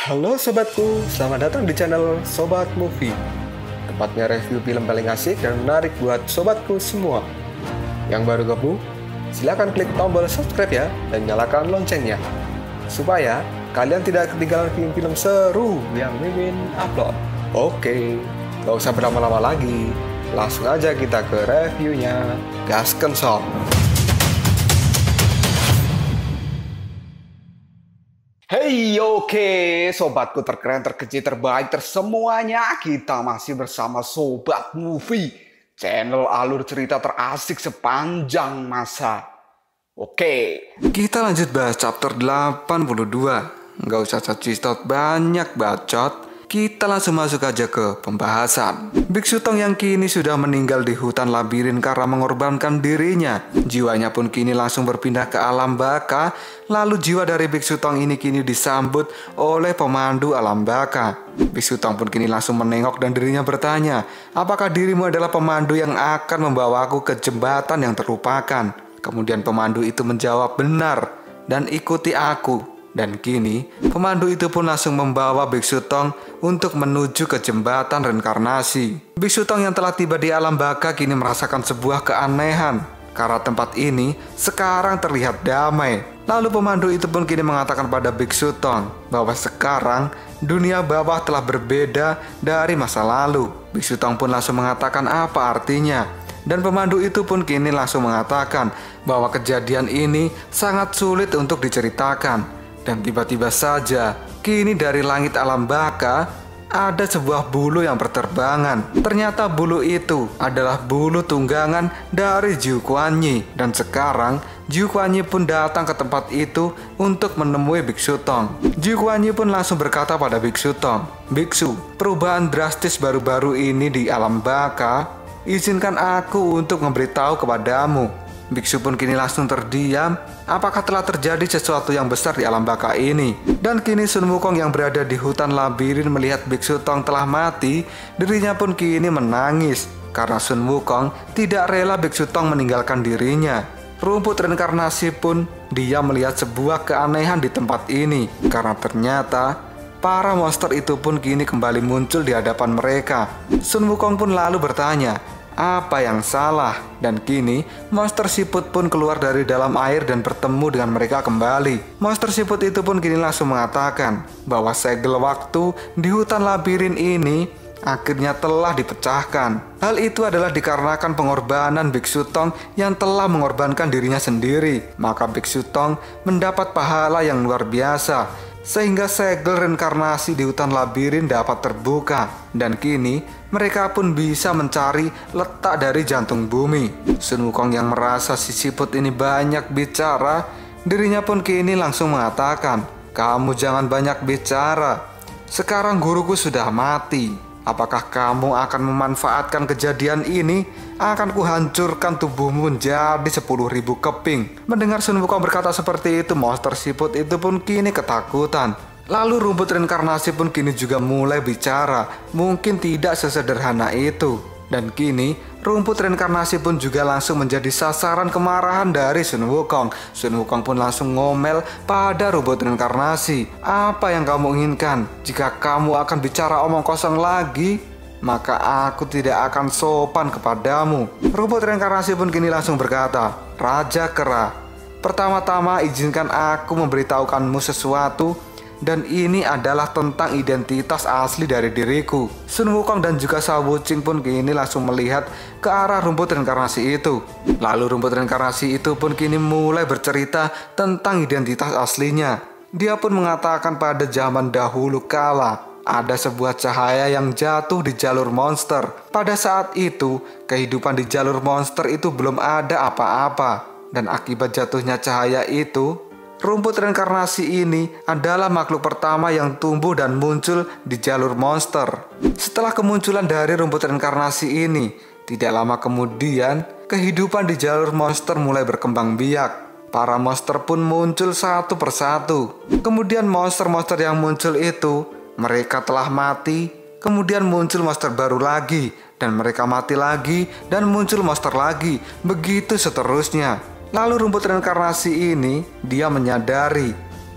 Halo sobatku, selamat datang di channel Sobat Movie. Tempatnya review film paling asik dan menarik buat sobatku semua. Yang baru gabung, silahkan klik tombol subscribe ya dan nyalakan loncengnya, supaya kalian tidak ketinggalan film-film seru yang Mimin upload. Oke, gak usah berlama-lama lagi, langsung aja kita ke reviewnya. Gasken sob. Hey, oke, sobatku terkeren, terkecil, terbaik, tersemuanya. Kita masih bersama Sobat Movie, channel alur cerita terasik sepanjang masa. Oke, kita lanjut bahas chapter 82. Nggak usah caci-caci banyak bacot. Kita langsung masuk aja ke pembahasan. Biksu Tong yang kini sudah meninggal di hutan labirin karena mengorbankan dirinya. Jiwanya pun kini langsung berpindah ke alam baka. Lalu jiwa dari Biksu Tong ini kini disambut oleh pemandu alam baka. Biksu Tong pun kini langsung menengok dan dirinya bertanya, apakah dirimu adalah pemandu yang akan membawaku ke jembatan yang terlupakan? Kemudian pemandu itu menjawab, benar, dan ikuti aku. Dan kini, pemandu itu pun langsung membawa Biksu Tong untuk menuju ke jembatan reinkarnasi. Biksu Tong yang telah tiba di alam baka kini merasakan sebuah keanehan, karena tempat ini sekarang terlihat damai. Lalu pemandu itu pun kini mengatakan pada Biksu Tong bahwa sekarang dunia bawah telah berbeda dari masa lalu. Biksu Tong pun langsung mengatakan apa artinya. Dan pemandu itu pun kini langsung mengatakan bahwa kejadian ini sangat sulit untuk diceritakan. Dan tiba-tiba saja, kini dari langit alam baka, ada sebuah bulu yang berterbangan. Ternyata bulu itu adalah bulu tunggangan dari Jiu Kuan Yi. Dan sekarang, Jiu Kuan Yi pun datang ke tempat itu untuk menemui Biksu Tong. Jiu Kuan Yi pun langsung berkata pada Biksu Tong, Biksu, perubahan drastis baru-baru ini di alam baka, izinkan aku untuk memberitahu kepadamu. Biksu pun kini langsung terdiam. Apakah telah terjadi sesuatu yang besar di alam baka ini? Dan kini Sun Wukong yang berada di hutan labirin melihat Biksu Tong telah mati. Dirinya pun kini menangis karena Sun Wukong tidak rela Biksu Tong meninggalkan dirinya. Rumput reinkarnasi pun dia melihat sebuah keanehan di tempat ini, karena ternyata para monster itu pun kini kembali muncul di hadapan mereka. Sun Wukong pun lalu bertanya, apa yang salah? Dan kini monster siput pun keluar dari dalam air dan bertemu dengan mereka kembali. Monster siput itu pun kini langsung mengatakan bahwa segel waktu di hutan labirin ini akhirnya telah dipecahkan. Hal itu adalah dikarenakan pengorbanan Biksu Tong yang telah mengorbankan dirinya sendiri. Maka Biksu Tong mendapat pahala yang luar biasa, sehingga segel reinkarnasi di hutan labirin dapat terbuka. Dan kini mereka pun bisa mencari letak dari jantung bumi. Sun Wukong yang merasa si siput ini banyak bicara, dirinya pun kini langsung mengatakan, kamu jangan banyak bicara, sekarang guruku sudah mati. Apakah kamu akan memanfaatkan kejadian ini? Akan kuhancurkan tubuhmu menjadi 10.000 keping. Mendengar Sun Wukong berkata seperti itu, monster siput itu pun kini ketakutan. Lalu rumput reinkarnasi pun kini juga mulai bicara. Mungkin tidak sesederhana itu. Dan kini rumput reinkarnasi pun juga langsung menjadi sasaran kemarahan dari Sun Wukong. Sun Wukong pun langsung ngomel pada rumput reinkarnasi. Apa yang kamu inginkan? Jika kamu akan bicara omong kosong lagi, maka aku tidak akan sopan kepadamu. Rumput reinkarnasi pun kini langsung berkata, Raja Kera, pertama-tama izinkan aku memberitahukanmu sesuatu. Dan ini adalah tentang identitas asli dari diriku. Sun Wukong dan juga Shao Wuqing pun kini langsung melihat ke arah rumput reinkarnasi itu. Lalu rumput reinkarnasi itu pun kini mulai bercerita tentang identitas aslinya. Dia pun mengatakan pada zaman dahulu kala ada sebuah cahaya yang jatuh di jalur monster. Pada saat itu, kehidupan di jalur monster itu belum ada apa-apa. Dan akibat jatuhnya cahaya itu, rumput reinkarnasi ini adalah makhluk pertama yang tumbuh dan muncul di jalur monster. Setelah kemunculan dari rumput reinkarnasi ini, tidak lama kemudian, kehidupan di jalur monster mulai berkembang biak. Para monster pun muncul satu persatu. Kemudian monster-monster yang muncul itu, mereka telah mati. Kemudian muncul monster baru lagi, dan mereka mati lagi, dan muncul monster lagi. Begitu seterusnya. Lalu rumput reinkarnasi ini, dia menyadari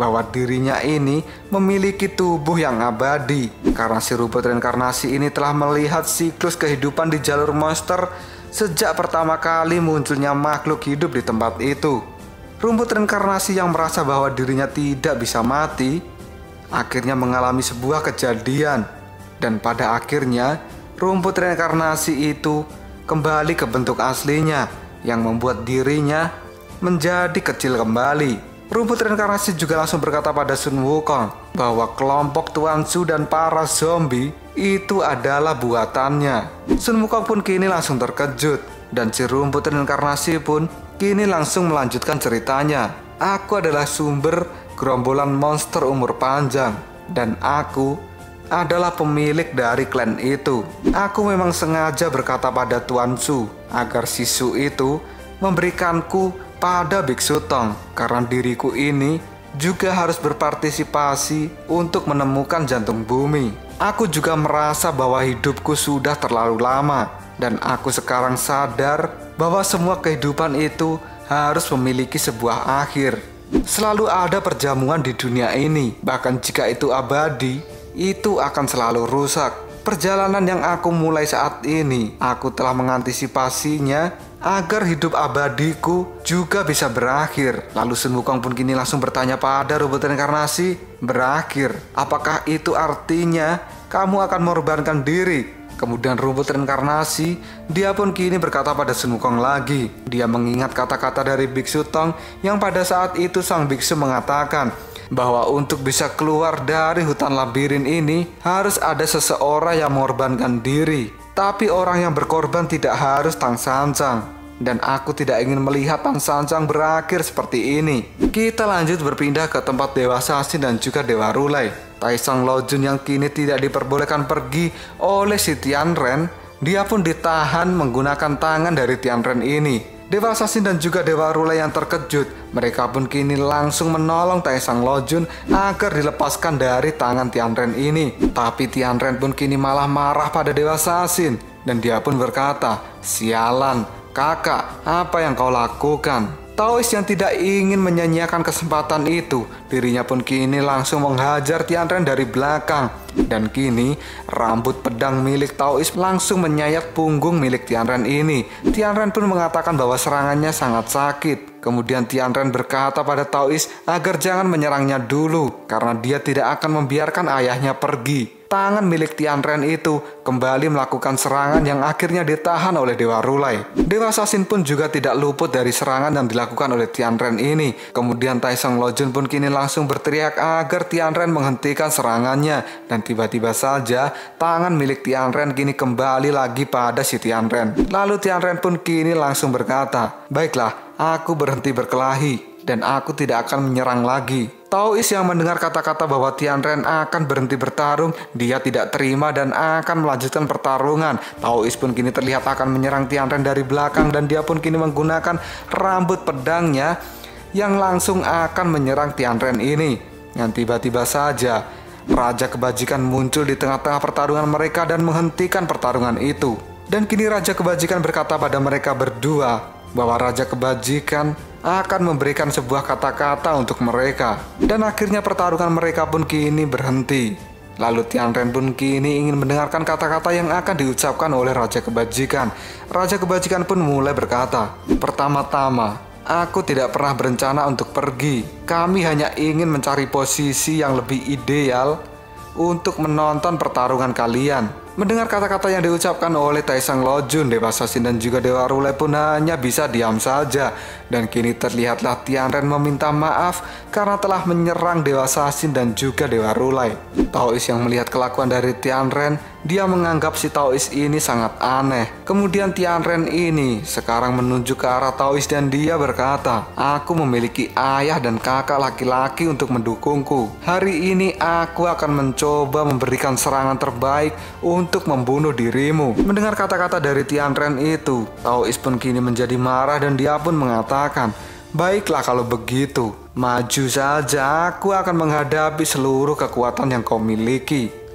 bahwa dirinya ini memiliki tubuh yang abadi. Karena si rumput reinkarnasi ini telah melihat siklus kehidupan di jalur monster sejak pertama kali munculnya makhluk hidup di tempat itu. Rumput reinkarnasi yang merasa bahwa dirinya tidak bisa mati, akhirnya mengalami sebuah kejadian. Dan pada akhirnya, rumput reinkarnasi itu kembali ke bentuk aslinya, yang membuat dirinya menjadi kecil kembali. Rumput reinkarnasi juga langsung berkata pada Sun Wukong bahwa kelompok Tuan Su dan para zombie itu adalah buatannya. Sun Wukong pun kini langsung terkejut, dan si rumput reinkarnasi pun kini langsung melanjutkan ceritanya. Aku adalah sumber gerombolan monster umur panjang, dan aku adalah pemilik dari klan itu. Aku memang sengaja berkata pada Tuan Su agar si Su itu memberikanku pada Biksu Tong, karena diriku ini juga harus berpartisipasi untuk menemukan jantung bumi. Aku juga merasa bahwa hidupku sudah terlalu lama, dan aku sekarang sadar bahwa semua kehidupan itu harus memiliki sebuah akhir. Selalu ada perjamuan di dunia ini, bahkan jika itu abadi, itu akan selalu rusak. Perjalanan yang aku mulai saat ini, aku telah mengantisipasinya agar hidup abadiku juga bisa berakhir. Lalu Sun Wukong pun kini langsung bertanya pada rumput reinkarnasi, berakhir? Apakah itu artinya kamu akan mengorbankan diri? Kemudian rumput reinkarnasi, dia pun kini berkata pada Sun Wukong lagi. Dia mengingat kata-kata dari Biksu Tong yang pada saat itu sang biksu mengatakan bahwa untuk bisa keluar dari hutan labirin ini harus ada seseorang yang mengorbankan diri. Tapi orang yang berkorban tidak harus Tang Sanzang, dan aku tidak ingin melihat Tang Sanzang berakhir seperti ini. Kita lanjut berpindah ke tempat Dewa Sasin dan juga Dewa Rulai. Taisang Lojun yang kini tidak diperbolehkan pergi oleh si Tianren, dia pun ditahan menggunakan tangan dari Tianren ini. Dewa Sasin dan juga Dewa Rulai yang terkejut, mereka pun kini langsung menolong Taisang Lojun agar dilepaskan dari tangan Tianren ini. Tapi Tianren pun kini malah marah pada Dewa Sasin, dan dia pun berkata, sialan, kakak, apa yang kau lakukan? Taois yang tidak ingin menyanyiakan kesempatan itu, dirinya pun kini langsung menghajar Tianren dari belakang. Dan kini rambut pedang milik Taois langsung menyayat punggung milik Tianren ini. Tianren pun mengatakan bahwa serangannya sangat sakit. Kemudian Tianren berkata pada Taois agar jangan menyerangnya dulu, karena dia tidak akan membiarkan ayahnya pergi. Tangan milik Tianren itu kembali melakukan serangan yang akhirnya ditahan oleh Dewa Rulai. Dewa Sasin pun juga tidak luput dari serangan yang dilakukan oleh Tianren ini. Kemudian Taisang Lojun pun kini langsung berteriak agar Tianren menghentikan serangannya. Dan tiba-tiba saja tangan milik Tianren kini kembali lagi pada si Tianren. Lalu Tianren pun kini langsung berkata, baiklah, aku berhenti berkelahi dan aku tidak akan menyerang lagi. Taois yang mendengar kata-kata bahwa Tianren akan berhenti bertarung, dia tidak terima dan akan melanjutkan pertarungan. Taois pun kini terlihat akan menyerang Tianren dari belakang, dan dia pun kini menggunakan rambut pedangnya yang langsung akan menyerang Tianren ini. Yang tiba-tiba saja Raja Kebajikan muncul di tengah-tengah pertarungan mereka dan menghentikan pertarungan itu. Dan kini Raja Kebajikan berkata pada mereka berdua bahwa Raja Kebajikan akan memberikan sebuah kata-kata untuk mereka. Dan akhirnya pertarungan mereka pun kini berhenti. Lalu Tianren pun kini ingin mendengarkan kata-kata yang akan diucapkan oleh Raja Kebajikan. Raja Kebajikan pun mulai berkata, pertama-tama, aku tidak pernah berencana untuk pergi. Kami hanya ingin mencari posisi yang lebih ideal untuk menonton pertarungan kalian. Mendengar kata-kata yang diucapkan oleh Taisang Lojun, Dewa Sasin dan juga Dewa Rulai pun hanya bisa diam saja. Dan kini terlihatlah Tianren meminta maaf karena telah menyerang Dewa Sasin dan juga Dewa Rulai. Taois yang melihat kelakuan dari Tianren, dia menganggap si Taois ini sangat aneh. Kemudian Tianren ini sekarang menunjuk ke arah Taois dan dia berkata, aku memiliki ayah dan kakak laki-laki untuk mendukungku. Hari ini aku akan mencoba memberikan serangan terbaik untuk membunuh dirimu. Mendengar kata-kata dari Tianren itu, Taois pun kini menjadi marah dan dia pun mengatakan, baiklah kalau begitu, maju saja, aku akan menghadapi seluruh kekuatan yang kau miliki.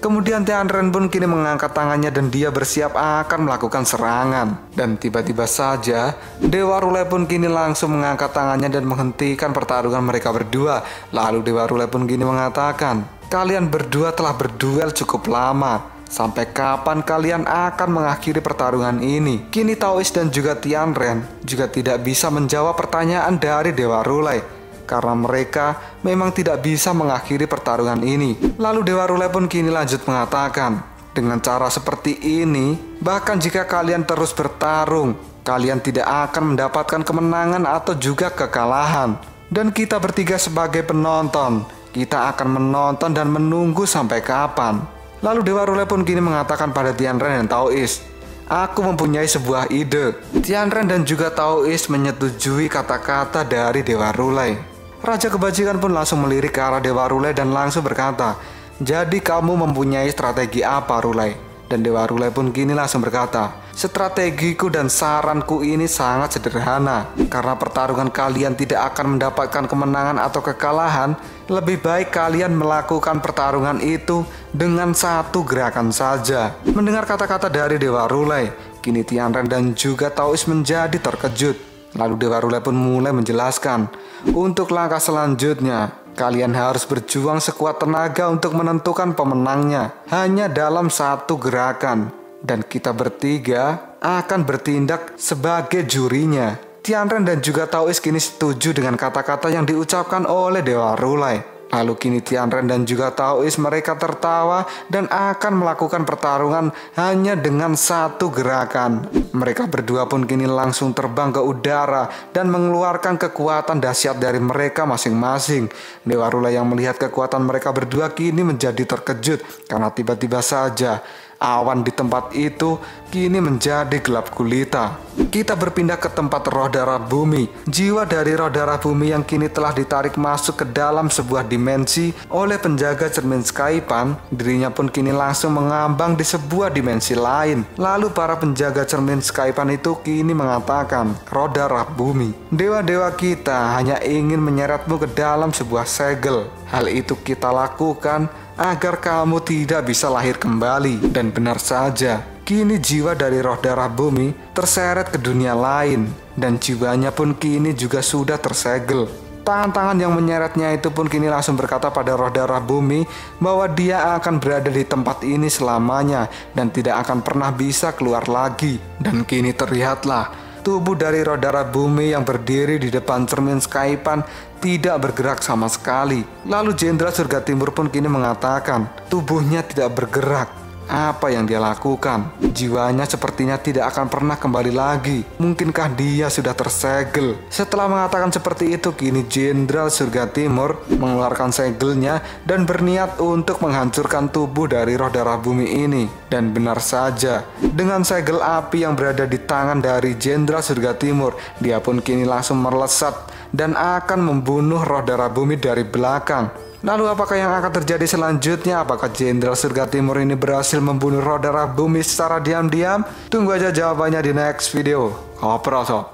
Kemudian Tian Ren pun kini mengangkat tangannya dan dia bersiap akan melakukan serangan. Dan tiba-tiba saja Dewa Rulai pun kini langsung mengangkat tangannya dan menghentikan pertarungan mereka berdua. Lalu Dewa Rulai pun kini mengatakan, "Kalian berdua telah berduel cukup lama. Sampai kapan kalian akan mengakhiri pertarungan ini?" Kini Taois dan juga Tian Ren juga tidak bisa menjawab pertanyaan dari Dewa Rulai karena mereka memang tidak bisa mengakhiri pertarungan ini. Lalu Dewa Rulai pun kini lanjut mengatakan, "Dengan cara seperti ini, bahkan jika kalian terus bertarung, kalian tidak akan mendapatkan kemenangan atau juga kekalahan. Dan kita bertiga sebagai penonton, kita akan menonton dan menunggu sampai kapan." Lalu Dewa Rulai pun kini mengatakan pada Tian Ren dan Taois, "Aku mempunyai sebuah ide." Tian Ren dan juga Taois menyetujui kata-kata dari Dewa Rulai. Raja Kebajikan pun langsung melirik ke arah Dewa Rulai dan langsung berkata, "Jadi kamu mempunyai strategi apa, Rulai?" Dan Dewa Rulai pun kini langsung berkata, "Strategiku dan saranku ini sangat sederhana. Karena pertarungan kalian tidak akan mendapatkan kemenangan atau kekalahan, lebih baik kalian melakukan pertarungan itu dengan satu gerakan saja." Mendengar kata-kata dari Dewa Rulai, kini Tian Ren dan juga Taois menjadi terkejut. Lalu Dewa Rulai pun mulai menjelaskan, "Untuk langkah selanjutnya, kalian harus berjuang sekuat tenaga untuk menentukan pemenangnya hanya dalam satu gerakan. Dan kita bertiga akan bertindak sebagai jurinya." Tian Ren dan juga Taois kini setuju dengan kata-kata yang diucapkan oleh Dewa Rulai. Lalu kini Tian Ren dan juga Taois mereka tertawa dan akan melakukan pertarungan hanya dengan satu gerakan. Mereka berdua pun kini langsung terbang ke udara dan mengeluarkan kekuatan dahsyat dari mereka masing-masing. Dewa Rulai yang melihat kekuatan mereka berdua kini menjadi terkejut karena tiba-tiba saja awan di tempat itu kini menjadi gelap gulita. Kita berpindah ke tempat roh darah bumi. Jiwa dari roh darah bumi yang kini telah ditarik masuk ke dalam sebuah dimensi oleh penjaga cermin Skypan, dirinya pun kini langsung mengambang di sebuah dimensi lain. Lalu para penjaga cermin Skypan itu kini mengatakan, "Roh darah bumi, dewa-dewa kita hanya ingin menyeretmu ke dalam sebuah segel. Hal itu kita lakukan agar kamu tidak bisa lahir kembali." Dan benar saja, kini jiwa dari roh darah bumi terseret ke dunia lain dan jiwanya pun kini juga sudah tersegel. Tangan-tangan yang menyeretnya itu pun kini langsung berkata pada roh darah bumi bahwa dia akan berada di tempat ini selamanya dan tidak akan pernah bisa keluar lagi. Dan kini terlihatlah tubuh dari roh darah bumi yang berdiri di depan cermin Skypan tidak bergerak sama sekali. Lalu Jenderal Surga Timur pun kini mengatakan tubuhnya tidak bergerak. Apa yang dia lakukan? Jiwanya sepertinya tidak akan pernah kembali lagi. Mungkinkah dia sudah tersegel? Setelah mengatakan seperti itu, kini Jenderal Surga Timur mengeluarkan segelnya dan berniat untuk menghancurkan tubuh dari roh darah bumi ini. Dan benar saja, dengan segel api yang berada di tangan dari Jenderal Surga Timur, dia pun kini langsung melesat dan akan membunuh roh darah bumi dari belakang. Lalu apakah yang akan terjadi selanjutnya? Apakah Jenderal Surga Timur ini berhasil membunuh roh darah bumi secara diam-diam? Tunggu aja jawabannya di next video. Kaproso.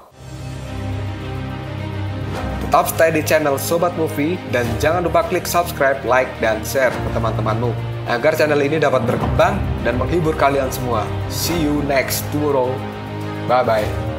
Tetap stay di channel Sobat Movie dan jangan lupa klik subscribe, like, dan share ke teman-temanmu agar channel ini dapat berkembang dan menghibur kalian semua. See you next tomorrow. Bye-bye.